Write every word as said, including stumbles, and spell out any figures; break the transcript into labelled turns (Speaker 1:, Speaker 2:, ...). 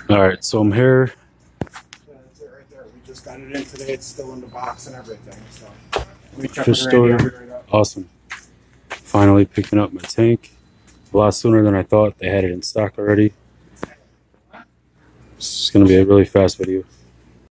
Speaker 1: All right, so I'm here.
Speaker 2: Yeah, that's it right there. We just got it in today. It's still in the box and everything. So let me check
Speaker 1: Fish
Speaker 2: with Randy. I'll
Speaker 1: store.
Speaker 2: be right up.
Speaker 1: Awesome. Finally picking up my tank. A lot sooner than I thought. They had it in stock already. It's going to be a really fast video.